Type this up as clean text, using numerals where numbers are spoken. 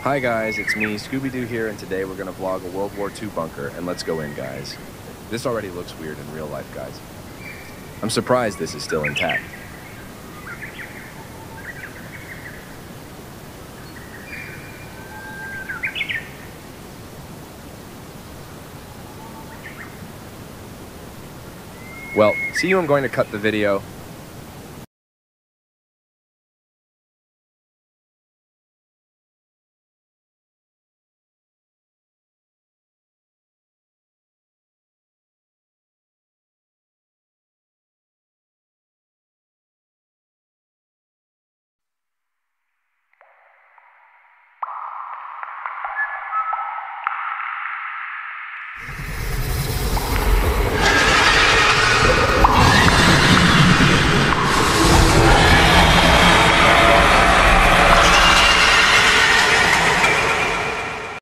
Hi guys, it's me, Scooby-Doo here, and today we're gonna vlog a World War II bunker, and let's go in, guys. This already looks weird in real life, guys. I'm surprised this is still intact. Well, see you, I'm going to cut the video.